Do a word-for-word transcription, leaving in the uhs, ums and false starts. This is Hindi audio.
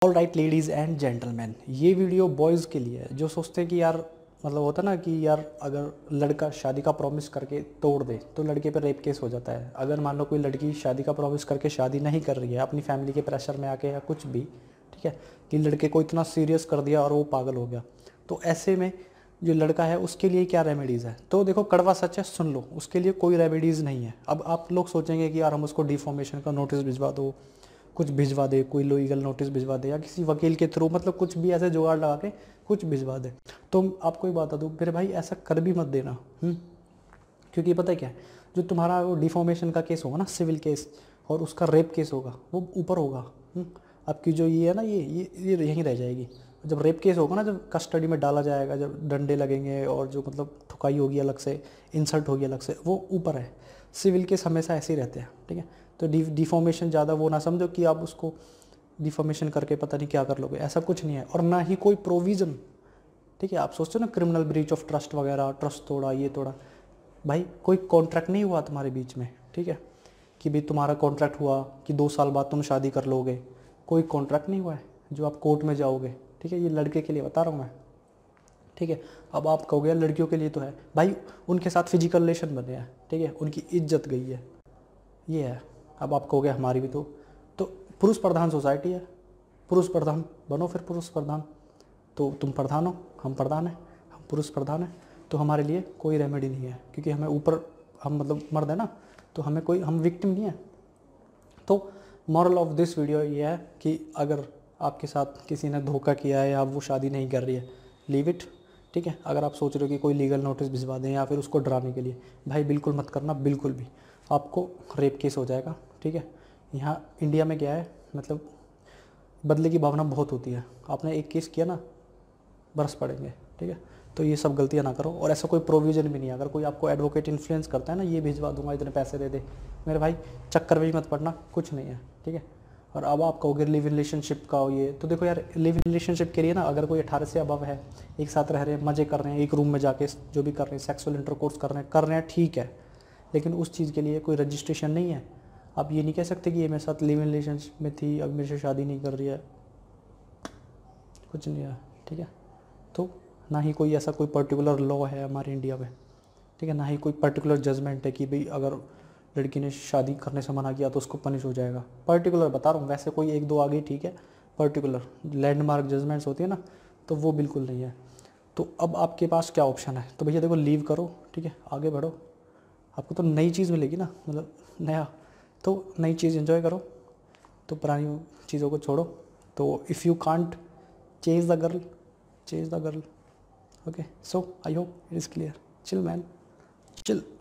All right ladies and gentleman, ये वीडियो बॉयज़ के लिए है जो सोचते हैं कि यार मतलब होता ना कि यार अगर लड़का शादी का प्रॉमिस करके तोड़ दे तो लड़के पे रेप केस हो जाता है। अगर मान लो कोई लड़की शादी का प्रॉमिस करके शादी नहीं कर रही है अपनी फैमिली के प्रेशर में आके या कुछ भी, ठीक है, कि लड़के को इतना सीरियस कर दिया और वो पागल हो गया, तो ऐसे में जो लड़का है उसके लिए क्या रेमेडीज़ है? तो देखो कड़वा सच है, सुन लो, उसके लिए कोई रेमेडीज़ नहीं है। अब आप लोग सोचेंगे कि यार हम उसको डिफॉर्मेशन का नोटिस भिजवा दो, कुछ भिजवा दे, कोई लीगल नोटिस भिजवा दे या किसी वकील के थ्रू, मतलब कुछ भी ऐसे जुगाड़ लगा के कुछ भिजवा दे। तो आपको ही बता दूँ मेरे भाई, ऐसा कर भी मत देना। हुँ? क्योंकि पता है क्या है, जो तुम्हारा वो डिफॉर्मेशन का केस होगा ना, सिविल केस, और उसका रेप केस होगा वो ऊपर होगा। हुँ? आपकी जो ये है ना, ये ये ये यहीं रह जाएगी। जब रेप केस होगा ना, जब कस्टडी में डाला जाएगा, जब डंडे लगेंगे और जो मतलब ठुकाई होगी अलग से, इंसल्ट होगी अलग से, वो ऊपर है। सिविल केस हमेशा ऐसे ही रहते हैं, ठीक है। तो डिफॉर्मेशन ज़्यादा वो ना समझो कि आप उसको डिफॉर्मेशन करके पता नहीं क्या कर लोगे, ऐसा कुछ नहीं है। और ना ही कोई प्रोविज़न, ठीक है। आप सोचते हो ना क्रिमिनल ब्रीच ऑफ ट्रस्ट वगैरह, ट्रस्ट तोड़ा, ये तोड़ा, भाई कोई कॉन्ट्रैक्ट नहीं हुआ तुम्हारे बीच में, ठीक है, कि भाई तुम्हारा कॉन्ट्रैक्ट हुआ कि दो साल बाद तुम शादी कर लोगे। कोई कॉन्ट्रैक्ट नहीं हुआ है जो आप कोर्ट में जाओगे, ठीक है। ये लड़के के लिए बता रहा हूँ मैं, ठीक है। अब आप कहोगे यार लड़कियों के लिए तो है, भाई उनके साथ फिजिकल रिलेशन बने हैं, ठीक है, उनकी इज्जत गई है, ये है। अब आप कहोगे हमारी भी तो तो पुरुष प्रधान सोसाइटी है, पुरुष प्रधान बनो, फिर पुरुष प्रधान। तो तुम प्रधान हो, हम प्रधान हैं, हम पुरुष प्रधान हैं, तो हमारे लिए कोई रेमेडी नहीं है, क्योंकि हमें ऊपर, हम मतलब मर्द है ना, तो हमें कोई, हम विक्टिम नहीं है। तो मॉरल ऑफ दिस वीडियो ये है कि अगर आपके साथ किसी ने धोखा किया है या वो शादी नहीं कर रही है, लीव इट, ठीक है। अगर आप सोच रहे हो कि कोई लीगल नोटिस भिजवा दें या फिर उसको डराने के लिए, भाई बिल्कुल मत करना, बिल्कुल भी। आपको रेप केस हो जाएगा, ठीक है। यहाँ इंडिया में क्या है, मतलब बदले की भावना बहुत होती है। आपने एक केस किया ना, बरस पड़ेंगे, ठीक है। तो ये सब गलतियाँ ना करो। और ऐसा कोई प्रोविज़न भी नहीं है, अगर कोई आपको एडवोकेट इन्फ्लुएंस करता है ना, ये भिजवा दूंगा, इतने पैसे दे दे, मेरे भाई चक्कर में ही मत पड़ना, कुछ नहीं है, ठीक है। और अब आप कहोगे लिव इन रिलेशनशिप का ये, तो देखो यार, लिव इन रिलेशनशिप के लिए ना, अगर कोई अठारह से अबव है, एक साथ रह रहे हैं, मज़े कर रहे हैं, एक रूम में जाके जो भी कर रहे हैं, सेक्सुअल इंटरकोर्स कर रहे हैं कर रहे हैं ठीक है, लेकिन उस चीज़ के लिए कोई रजिस्ट्रेशन नहीं है। आप ये नहीं कह सकते कि ये मेरे साथ लिव इन रिलेशनशिप में थी, अब मेरे से शादी नहीं कर रही है, कुछ नहीं है, ठीक है। तो ना ही कोई ऐसा कोई पर्टिकुलर लॉ है हमारे इंडिया में, ठीक है, ना ही कोई पर्टिकुलर जजमेंट है कि भाई अगर लड़की ने शादी करने से मना किया तो उसको पनिश हो जाएगा। पर्टिकुलर बता रहा हूँ, वैसे कोई एक दो आगे ठीक है, पर्टिकुलर लैंडमार्क जजमेंट्स होती है ना, तो वो बिल्कुल नहीं है। तो अब आपके पास क्या ऑप्शन है? तो भैया देखो, लीव करो, ठीक है, आगे बढ़ो, आपको तो नई चीज़ मिलेगी ना, मतलब नया, तो नई चीज़ एंजॉय करो, तो पुरानी चीज़ों को छोड़ो। तो if you can't chase the girl, chase the girl, okay, so I hope it is clear. Chill man, chill.